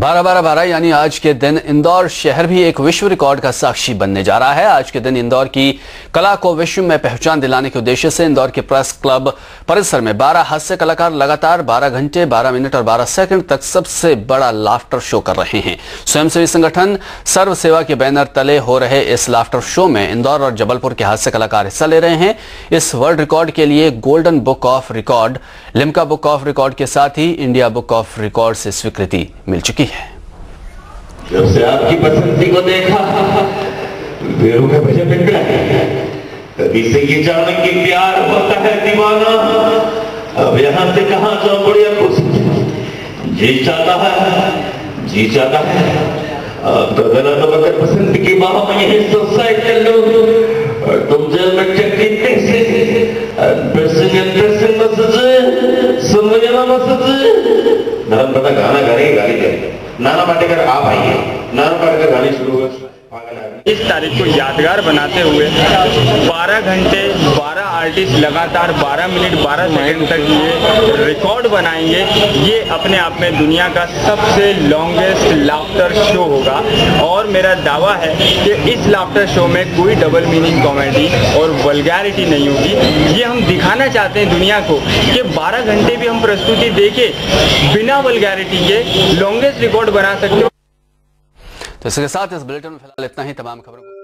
12-12-12 यानी आज के दिन इंदौर शहर भी एक विश्व रिकॉर्ड का साक्षी बनने जा रहा है। आज के दिन इंदौर की कला को विश्व में पहचान दिलाने के उद्देश्य से इंदौर के प्रेस क्लब परिसर में 12 हास्य कलाकार लगातार 12 घंटे 12 मिनट और 12 सेकंड तक सबसे बड़ा लाफ्टर शो कर रहे हैं। स्वयंसेवी संगठन सर्व सेवा के बैनर तले हो रहे इस लाफ्टर शो में इंदौर और जबलपुर के हास्य कलाकार हिस्सा ले रहे हैं। इस वर्ल्ड रिकॉर्ड के लिए golden book of record, Limca book of record के साथ ही इंडिया बुक ऑफ रिकॉर्ड से स्वीकृति मिल चुकी है। जब से आपकी बसंती को देखा पैरों में भजे पिघला, कभी से ये जाने की प्यार होता है दीवाना। अब यहाँ से कहाँ जाओ बढ़िया कुछ जी चाहता है अब तो गला तो बगैर बसंत की बाह में यही सुसाइड कर लो और तुम जेल में चक्की कैसे सुन रहे ना मैसेज नरम पता गाना गा रही गाली करे नाना पाटेकर आप आइए। नाना पाटेकर गाने शुरू हुए। इस तारीख को यादगार बनाते हुए 12 घंटे 12 आर्टिस्ट लगातार 12 मिनट 12 सेकंड तक ये रिकॉर्ड बनाएंगे। ये अपने आप में दुनिया का सबसे लॉन्गेस्ट लाफ्टर शो होगा और मेरा दावा है कि इस लाफ्टर शो में कोई डबल मीनिंग कॉमेडी और वल्गैरिटी नहीं होगी। ये हम दिखाना चाहते हैं दुनिया को कि 12 घंटे भी हम प्रस्तुति देके बिना वल्गैरिटी के लॉन्गेस्ट रिकॉर्ड बना सकते हो। तो इसके साथ इस बुलेटिन में फिलहाल इतना ही। तमाम खबरों को